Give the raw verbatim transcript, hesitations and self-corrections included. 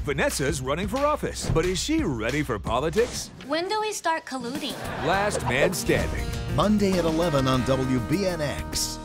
Vanessa's running for office, but is she ready for politics? When do we start colluding? Last man standing. Monday at eleven on W B N X.